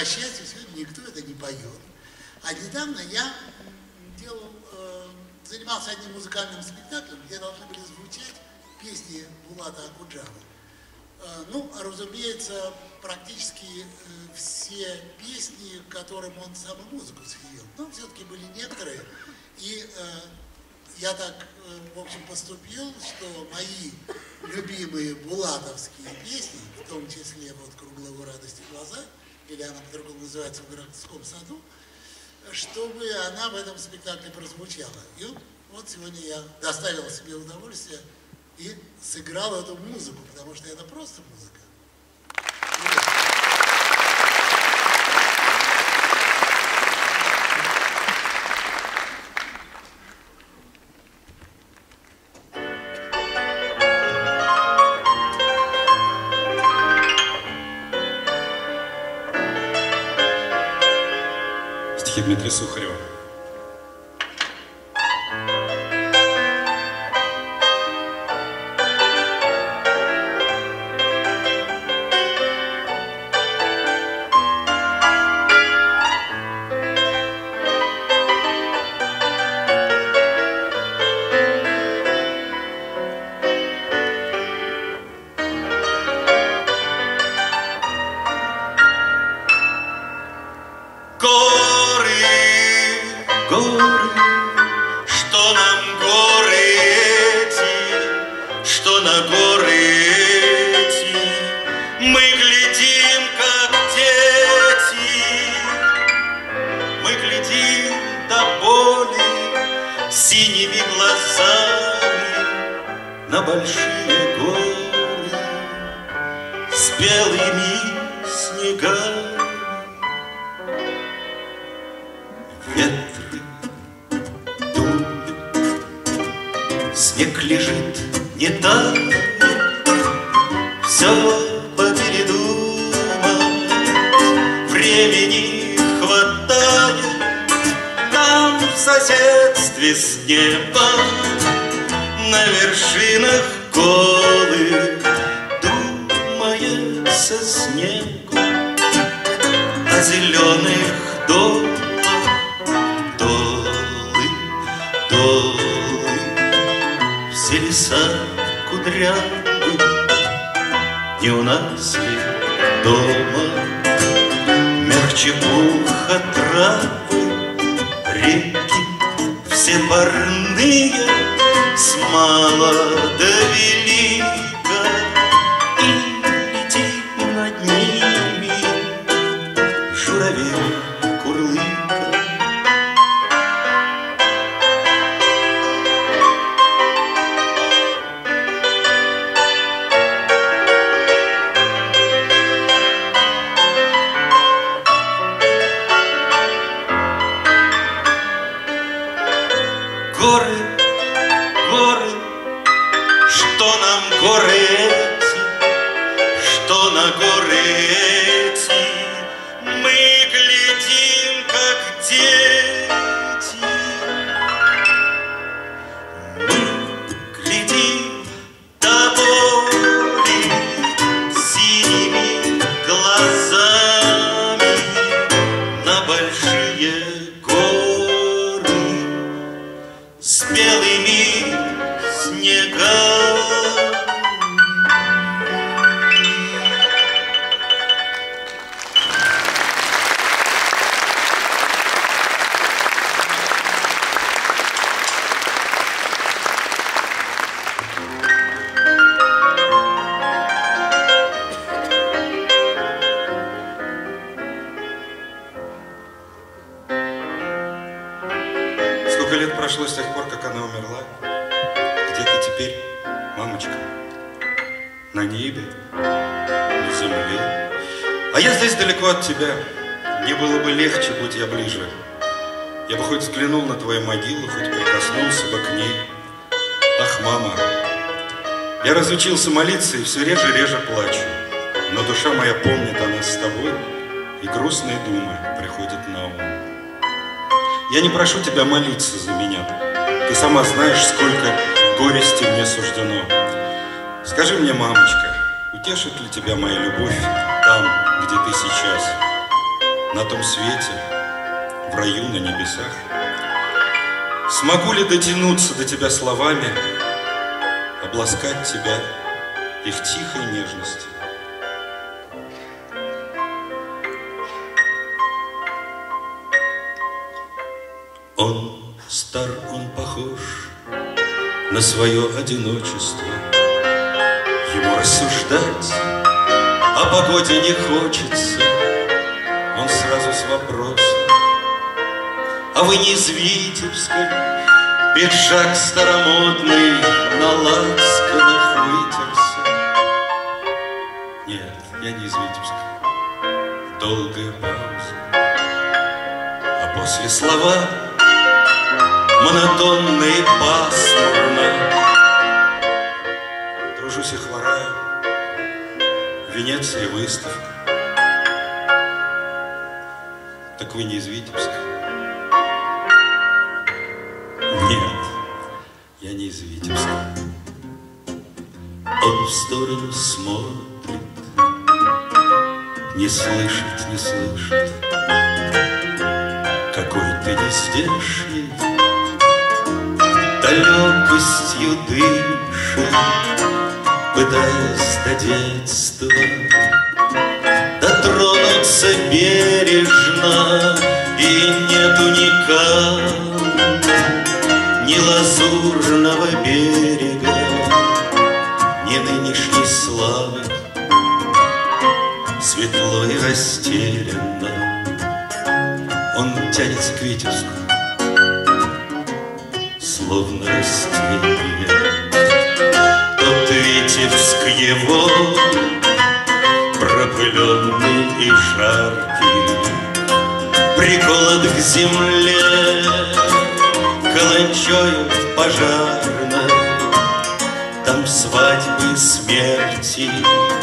счастью, сегодня никто это не поет. А недавно я занимался одним музыкальным спектаклем, где должны были звучать песни Булата Акуджавы. Ну, разумеется, практически все песни, которым он сам и музыку свел, но все-таки были некоторые. И я так, в общем, поступил, что мои любимые булатовские песни, в том числе вот «Круглого радости глаза», или она по-другому называется «В городском саду», чтобы она в этом спектакле прозвучала. И вот сегодня я доставил себе удовольствие и сыграл эту музыку, потому что это просто музыка. Стихи Дмитрия Сухарева. На большие горы с белыми снегами. Ветры дуют, снег лежит, не тает, все попередумать времени хватает. Там в соседстве с небом на вершинах голых думается снегу о зеленых долах. Долы, долы, все леса кудрявы, не у нас ли дома мягче пуха травы, реки все парные, с мала до велика, и летит над ними журавель курлыка. Горы, горы, что нам горы эти, что на горы эти, мы глядим, как дети. Мы глядим до боли синими глазами на большие горы с белыми снегами. Сколько лет прошло с тех пор, как она умерла? Где ты теперь, мамочка? На небе? На земле? А я здесь далеко от тебя. Мне было бы легче, будь я ближе. Я бы хоть взглянул на твою могилу, хоть прикоснулся бы к ней. Ах, мама, я разучился молиться и все реже плачу. Но душа моя помнит о нас с тобой, и грустные думы приходят на ум. Я не прошу тебя молиться за меня. Ты сама знаешь, сколько горести мне суждено. Скажи мне, мамочка, утешит ли тебя моя любовь там, где ты сейчас? на том свете, в раю на небесах? Смогу ли дотянуться до тебя словами, обласкать тебя их тихой нежностью? Он стар, он похож на свое одиночество. Ему рассуждать о погоде не хочется. Он сразу с вопросом: а вы не из Витебска? Пиджак старомодный на лацканах вытерся. Нет, я не из Витебска. Долгая пауза, а после слова монотонно и пасмурно. Тружусь и хвораю, Венеция выставка. Так вы не из Витебска? Нет, я не из Витебска. Он в сторону смотрит, не слышит, не слышит. Какой ты нездешний, далекостью дышит, пытаясь до детства дотронуться бережно. И нету ни лазурного берега, ни нынешней славы. Светло и растерянно он тянется к Витебску, словно растение. Тот Витебск его, пропыленный и жаркий, приколот к земле каланчою пожарной. Там свадьбы, смерти,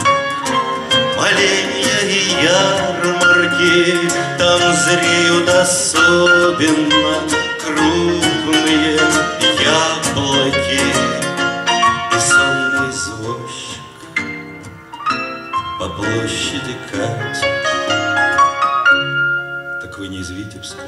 моления и ярмарки. Там зреют особенно крупные яблоки. И сонный извозчик по площади катит. Так вы не из Витебска?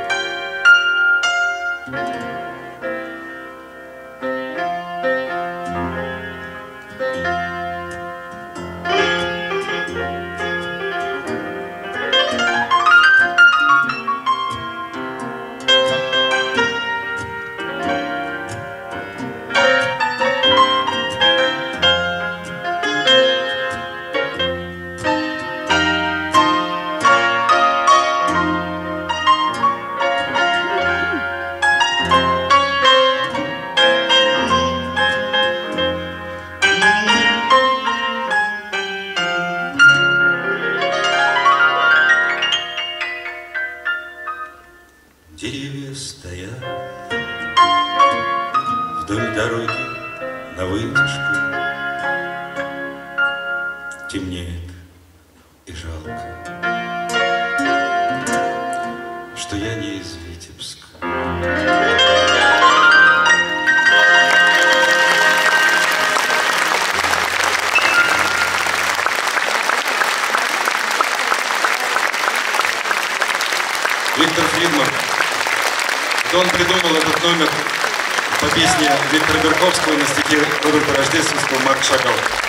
Деревья стоят вдоль дороги на вытяжку. Темнеет и жалко, что я не из Витебска. Виктор Фридман. Он придумал этот номер по песне Виктора Берковского на стихи Рудольфа Рождественского «Марк Шагал».